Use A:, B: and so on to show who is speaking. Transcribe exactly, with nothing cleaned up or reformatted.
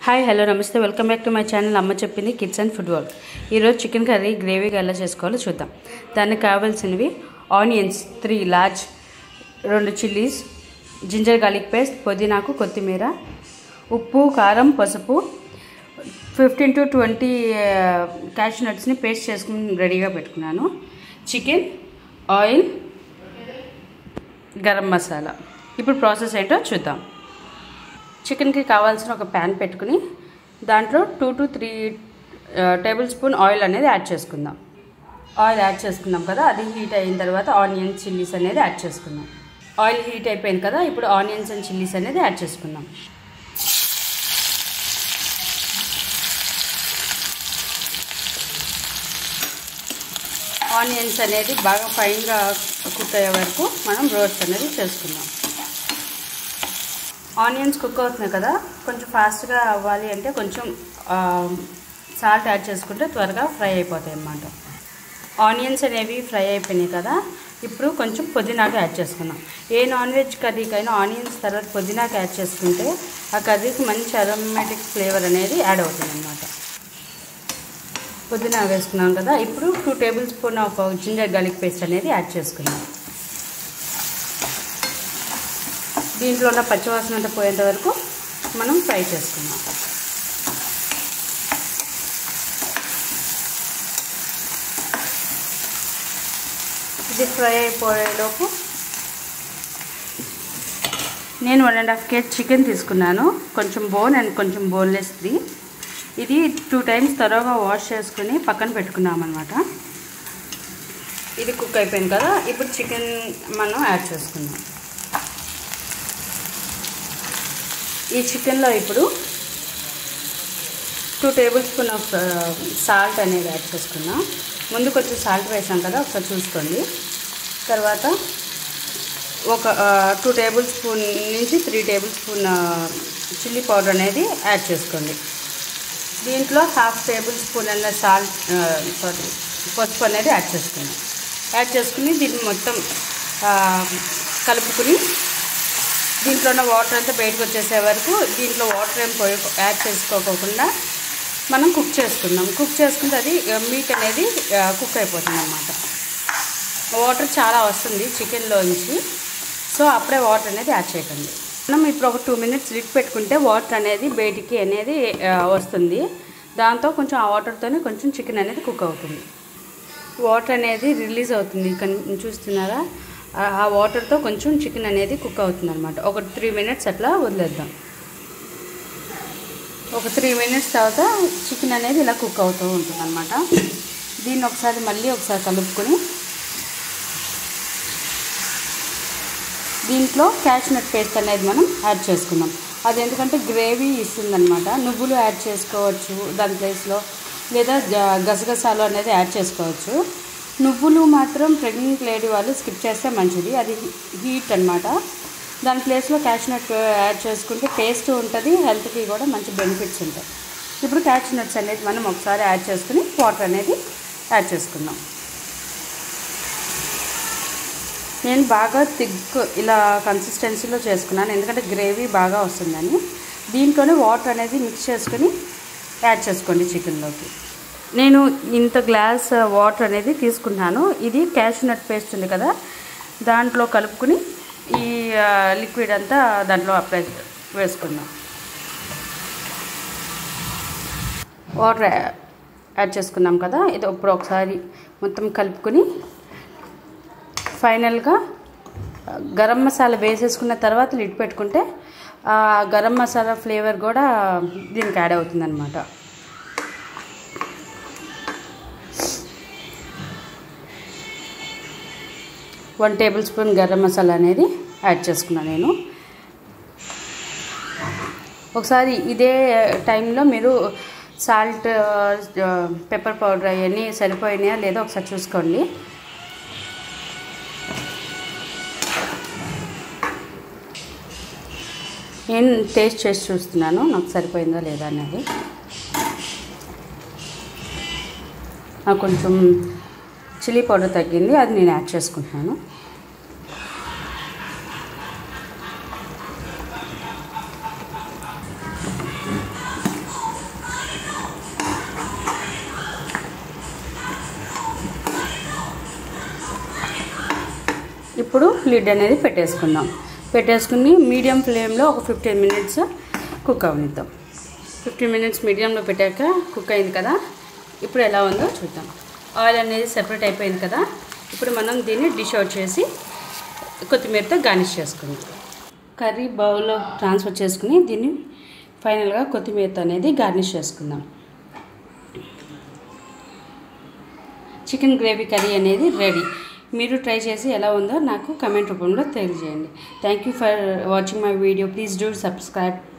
A: Hi hello నమస్తే welcome back to my channel అమ్మ చెప్పింది కిడ్స్ అండ్ ఫుడ్ వరల్డ్. ఈరోజు చికెన్ కర్రీ గ్రేవీగా ఎలా చేసుకోవాలో చూద్దాం. దానికి కావాల్సినవి ఆనియన్స్ త్రీ లార్జ్, రెండు చిల్లీస్, జింజర్ గార్లిక్ పేస్ట్, పుదీనాకు, కొత్తిమీర, ఉప్పు, కారం, పసుపు, ఫిఫ్టీన్ టు ట్వంటీ క్యాష్ నట్స్ని పేస్ట్ చేసుకుని రెడీగా పెట్టుకున్నాను. Chicken, oil, garam masala. ఇప్పుడు ప్రాసెస్ ఏంటో చూద్దాం. చికెన్కి కావాల్సిన ఒక ప్యాన్ పెట్టుకుని దాంట్లో two to three tablespoon oil అనేది యాడ్ చేసుకుందాం. ఆయిల్ యాడ్ చేసుకున్నాం కదా, అది హీట్ అయిన తర్వాత ఆనియన్స్, చిల్లీస్ అనేది యాడ్ చేసుకుందాం. ఆయిల్ హీట్ అయిపోయింది కదా, ఇప్పుడు ఆనియన్స్ అండ్ చిల్లీస్ అనేది యాడ్ చేసుకుందాం. ఆనియన్స్ అనేది బాగా ఫైన్గా కుక్ అయ్యే వరకు మనం రోస్ట్ అనేది చేసుకుందాం. ఆనియన్స్ కుక్ అవుతున్నాయి కదా, కొంచెం ఫాస్ట్గా అవ్వాలి అంటే కొంచెం సాల్ట్ యాడ్ చేసుకుంటే త్వరగా ఫ్రై అయిపోతాయి అన్నమాట. ఆనియన్స్ అనేవి ఫ్రై అయిపోయినాయి కదా, ఇప్పుడు కొంచెం పుదీనాకు యాడ్ చేసుకుందాం. ఏ నాన్ వెజ్ కర్రీకైనా ఆనియన్స్ తర్వాత పుదీనాకు యాడ్ చేసుకుంటే ఆ కర్రీకి మంచి అరోమాటిక్ ఫ్లేవర్ అనేది యాడ్ అవుతుంది అన్నమాట. పుదీనా వేసుకున్నాం కదా, ఇప్పుడు two tablespoon of ginger garlic paste అనేది యాడ్ చేసుకుందాం. దీంట్లో ఉన్న పచ్చివాసన అంతా పోయేంత వరకు మనం ఫ్రై చేసుకుందాం. ఇది ఫ్రై అయిపోయేలోపు నేను one and half KG chicken తీసుకున్నాను. కొంచెం బోన్ అండ్ కొంచెం బోన్లెస్ది. ఇది టూ టైమ్స్ త్వరగా వాష్ చేసుకుని పక్కన పెట్టుకున్నాం అన్నమాట. ఇది కుక్ అయిపోయింది కదా, ఇప్పుడు చికెన్ మనం యాడ్ చేసుకుందాం. ఈ చికెన్లో ఇప్పుడు two tablespoon of salt అనేది యాడ్ చేసుకున్నాం. ముందు కొంచెం సాల్ట్ వేసాం కదా, ఒకసారి చూసుకోండి. తర్వాత ఒక టూ టేబుల్ స్పూన్ నుంచి three tablespoon chilli powder అనేది యాడ్ చేసుకోండి. దీంట్లో హాఫ్ టేబుల్ స్పూన్ అన్న సాల్ట్ సారీ పసుపు అనేది యాడ్ చేసుకున్నాం. యాడ్ చేసుకుని దీన్ని మొత్తం కలుపుకుని దీంట్లో ఉన్న వాటర్ అంతా బయటకు వచ్చేసే వరకు దీంట్లో వాటర్ ఏం పోయి యాడ్ చేసుకోకుండా మనం కుక్ చేసుకుందాం. కుక్ చేసుకుంటే అది మీట్ అనేది కుక్ అయిపోతుంది అన్నమాట. వాటర్ చాలా వస్తుంది చికెన్లోంచి, సో అప్పుడే వాటర్ అనేది యాడ్ చేయకండి. మనం ఇప్పుడు ఒక టూ మినిట్స్ లిడ్ పెట్టుకుంటే వాటర్ అనేది బయటికి అనేది వస్తుంది. దాంతో కొంచెం ఆ వాటర్తోనే కొంచెం చికెన్ అనేది కుక్ అవుతుంది. వాటర్ అనేది రిలీజ్ అవుతుంది, చూస్తున్నారా? ఆ వాటర్తో కొంచెం చికెన్ అనేది కుక్ అవుతుంది అనమాట. ఒక త్రీ మినిట్స్ అట్లా వదిలేద్దాం. ఒక త్రీ మినిట్స్ తర్వాత చికెన్ అనేది ఇలా కుక్ అవుతూ ఉంటుంది అనమాట. దీన్ని ఒకసారి మళ్ళీ ఒకసారి కలుపుకొని దీంట్లో క్యాష్నట్ పేస్ట్ అనేది మనం యాడ్ చేసుకుందాం. అది ఎందుకంటే గ్రేవీ ఇస్తుందన్నమాట. నువ్వులు యాడ్ చేసుకోవచ్చు దాని ప్లేస్లో, లేదా గసగసాలు అనేది యాడ్ చేసుకోవచ్చు. నువ్వులు మాత్రం ప్రెగ్నెంట్ లేడీ వాళ్ళు స్కిప్ చేస్తే మంచిది, అది హీట్ అనమాట. దాని ప్లేస్లో క్యాష్నట్ యాడ్ చేసుకుంటే టేస్ట్ ఉంటుంది, హెల్త్కి కూడా మంచి బెనిఫిట్స్ ఉంటాయి. ఇప్పుడు క్యాష్నట్స్ అనేది మనం ఒకసారి యాడ్ చేసుకుని వాటర్ అనేది యాడ్ చేసుకుందాం. నేను బాగా థిక్ ఇలా కన్సిస్టెన్సీలో చేసుకున్నాను, ఎందుకంటే గ్రేవీ బాగా వస్తుందని. దీంట్లోనే వాటర్ అనేది మిక్స్ చేసుకుని యాడ్ చేసుకోండి చికెన్లోకి. నేను ఇంత గ్లాస్ వాటర్ అనేది తీసుకున్నాను. ఇది క్యాష్నట్ పేస్ట్ ఉంది కదా, దాంట్లో కలుపుకుని ఈ లిక్విడ్ అంతా దాంట్లో అప్లై వేసుకుందాం. వాటర్ యాడ్ చేసుకున్నాం కదా, ఇది ఇప్పుడు ఒకసారి మొత్తం కలుపుకొని ఫైనల్గా గరం మసాలా వేసేసుకున్న తర్వాత లిడ్ పెట్టుకుంటే ఆ గరం మసాలా ఫ్లేవర్ కూడా దీనికి యాడ్ అవుతుంది అన్నమాట. One tablespoon garam masala అనేది యాడ్ చేసుకున్నాను నేను. ఒకసారి ఇదే టైంలో మీరు సాల్ట్, పెప్పర్ పౌడర్ అవన్నీ సరిపోయినాయా లేదో ఒకసారి చూసుకోండి. నేను టేస్ట్ చేసి చూస్తున్నాను నాకు సరిపోయిందా లేదా అనేది. నాకు కొంచెం చిల్లీ పౌడర్ తగ్గింది, అది నేను యాడ్ చేసుకుంటున్నాను. ఇప్పుడు లిడ్ అనేది పెట్టేసుకుందాం. పెట్టేసుకుని మీడియం ఫ్లేమ్లో ఒక ఫిఫ్టీన్ మినిట్స్ కుక్ అవనిద్దాం. ఫిఫ్టీన్ మినిట్స్ మీడియంలో పెట్టాక కుక్ అయింది కదా. ఇప్పుడు ఎలా ఉందో చూద్దాం. ఆయిల్ అనేది సెపరేట్ అయిపోయింది కదా. ఇప్పుడు మనం దీన్ని డిష్ అవుట్ చేసి కొత్తిమీరతో గార్నిష్ చేసుకుందాం. కర్రీ బౌల్లో ట్రాన్స్ఫర్ చేసుకుని దీన్ని ఫైనల్గా కొత్తిమీరతో అనేది గార్నిష్ చేసుకుందాం. చికెన్ గ్రేవీ కర్రీ అనేది రెడీ. మీరు ట్రై చేసి ఎలా ఉందో నాకు కమెంట్ రూపంలో తెలియజేయండి. Thank you for watching my video. Please do subscribe.